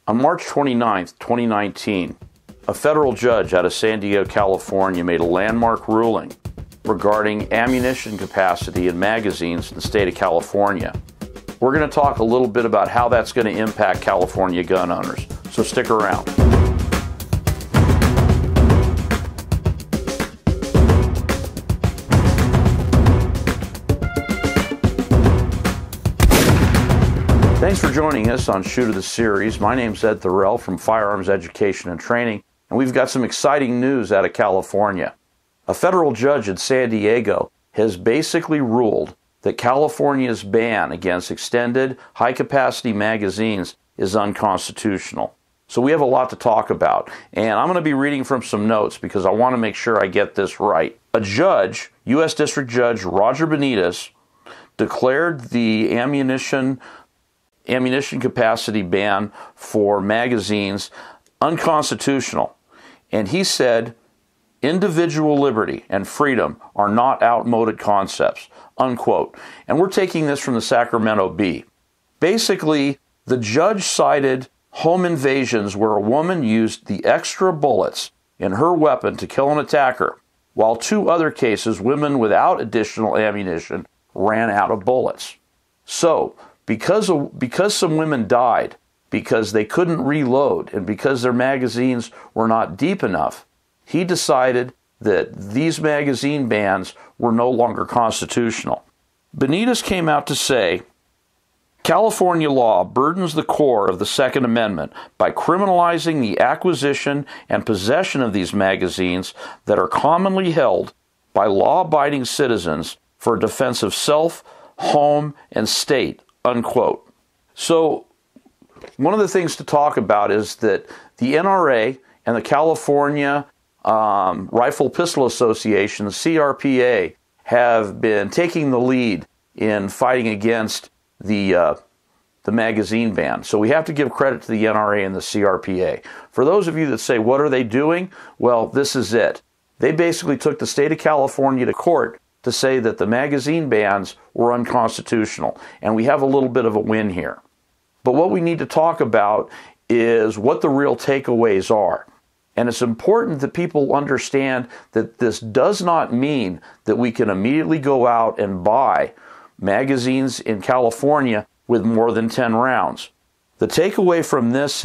On March 29, 2019, a federal judge out of San Diego, California made a landmark ruling regarding ammunition capacity in magazines in the state of California. We're going to talk a little bit about how that's going to impact California gun owners, so stick around. Thanks for joining us on Shoot of the Series. My name's Ed Thorell from Firearms Education and Training, and we've got some exciting news out of California. A federal judge in San Diego has basically ruled that California's ban against extended high-capacity magazines is unconstitutional. So we have a lot to talk about, and I'm going to be reading from some notes because I want to make sure I get this right. A judge, U.S. District Judge Roger Benitez, declared the ammunition capacity ban for magazines unconstitutional. And he said, individual liberty and freedom are not outmoded concepts, unquote. And we're taking this from the Sacramento Bee. Basically, the judge cited home invasions where a woman used the extra bullets in her weapon to kill an attacker, while two other cases, women without additional ammunition ran out of bullets. So, because some women died because they couldn't reload and because their magazines were not deep enough, he decided that these magazine bans were no longer constitutional. Benitez came out to say, California law burdens the core of the Second Amendment by criminalizing the acquisition and possession of these magazines that are commonly held by law-abiding citizens for defense of self, home, and state, unquote. So, one of the things to talk about is that the NRA and the California Rifle Pistol Association, the CRPA, have been taking the lead in fighting against the magazine ban. So we have to give credit to the NRA and the CRPA. For those of you that say, what are they doing? Well, this is it. They basically took the state of California to court to say that the magazine bans were unconstitutional. And we have a little bit of a win here. But what we need to talk about is what the real takeaways are. And it's important that people understand that this does not mean that we can immediately go out and buy magazines in California with more than 10 rounds. The takeaway from this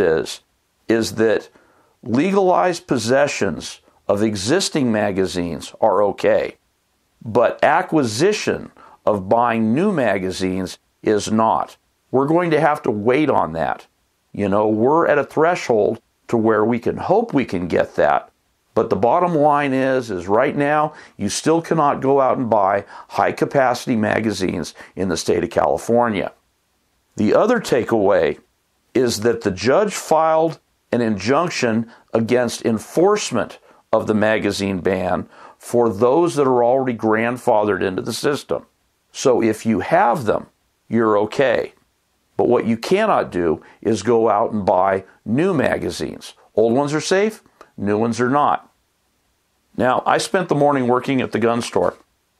is that legalized possessions of existing magazines are okay, but acquisition of buying new magazines is not. We're going to have to wait on that. You know, we're at a threshold to where we can hope we can get that. But the bottom line is right now, you still cannot go out and buy high-capacity magazines in the state of California. The other takeaway is that the judge filed an injunction against enforcement of the magazine ban for those that are already grandfathered into the system. So if you have them, you're okay. But what you cannot do is go out and buy new magazines. Old ones are safe, new ones are not. Now, I spent the morning working at the gun store,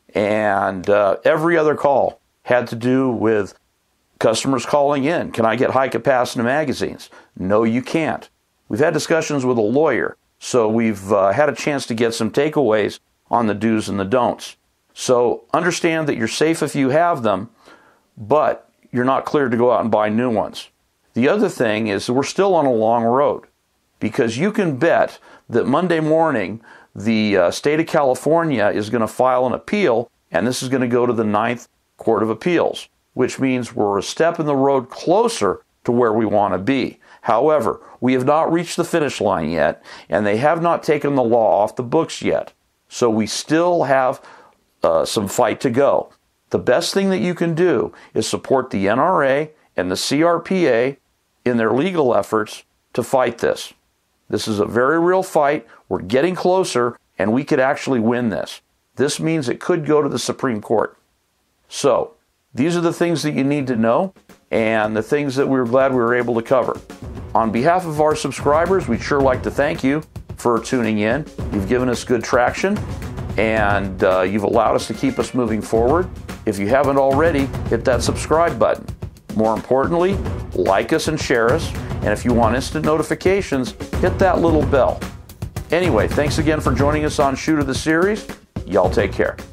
and every other call had to do with customers calling in. Can I get high-capacity magazines? No, you can't. We've had discussions with a lawyer, so we've had a chance to get some takeaways on the do's and the don'ts. So understand that you're safe if you have them, but you're not cleared to go out and buy new ones. The other thing is we're still on a long road, because you can bet that Monday morning the state of California is going to file an appeal, and this is going to go to the Ninth Court of Appeals, which means we're a step in the road closer to where we want to be. However, we have not reached the finish line yet, and they have not taken the law off the books yet. So we still have some fight to go. The best thing that you can do is support the NRA and the CRPA in their legal efforts to fight this. This is a very real fight. We're getting closer, and we could actually win this. This means it could go to the Supreme Court. So, these are the things that you need to know, and the things that we're glad we were able to cover. On behalf of our subscribers, we'd sure like to thank you for tuning in. You've given us good traction, and you've allowed us to keep us moving forward. If you haven't already, hit that subscribe button. More importantly, like us and share us. And if you want instant notifications, hit that little bell. Anyway, thanks again for joining us on Shoot of the Series. Y'all take care.